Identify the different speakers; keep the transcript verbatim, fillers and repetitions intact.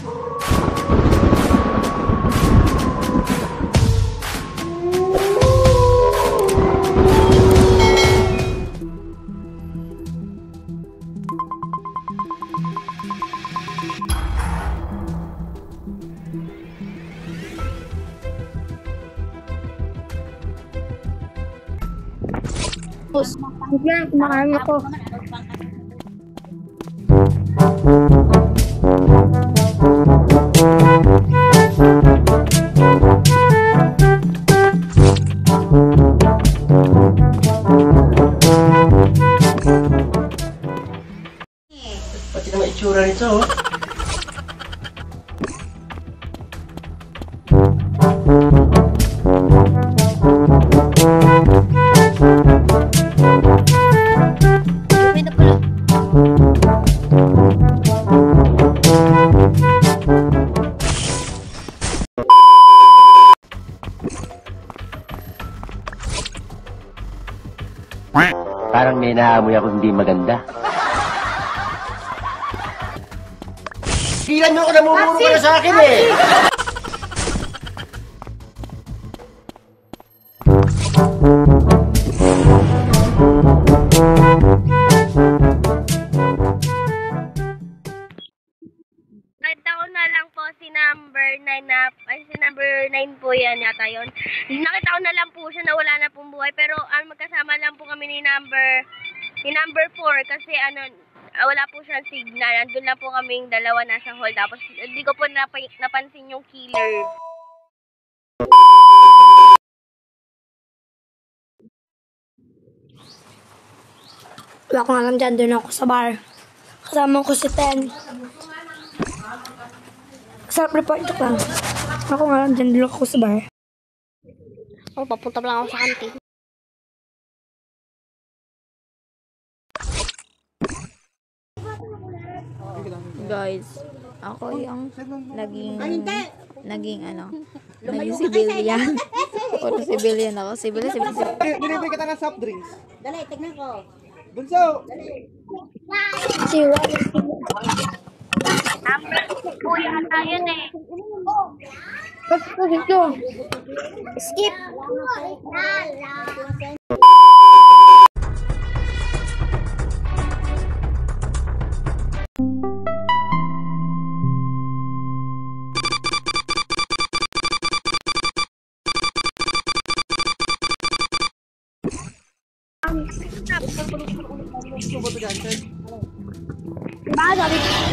Speaker 1: Tapos, yan, kumakain ako.
Speaker 2: Pati naman itsura nito, oh. Parang may naamoy ako hindi maganda. Tigilan nyo ako, namumuro ka na sa akin eh!
Speaker 3: Nakita ko na lang po si number nine na, ay si number nine po yan yata yun. Nakita ko na lang po siya na wala na pong buhay, pero ano, magkasama lang po kami ni number, ni number four kasi ano, wala po siyang signal. Andun lang po kaming dalawa nasa hall, tapos hindi ko po nap napansin yung killer.
Speaker 1: Wala ko nga lang dyan, doon ako sa bar. Kasama ko si Ten. Self-report ko lang. Ako nga lang dyan, doon ako sa bar.
Speaker 3: Oh, papunta lang ako sa kantin.
Speaker 4: Guys, ako yung naging naging ano, naging civilian. Ako civilian ako, civilian, civilian.
Speaker 5: Delivery kita ng soft drinks.
Speaker 6: Dali, tignan ko.
Speaker 5: Bunso!
Speaker 1: Si Juan.
Speaker 3: Number six po yata yun eh.
Speaker 1: Basta dito.
Speaker 6: Skip!
Speaker 1: Diba, sabi ko,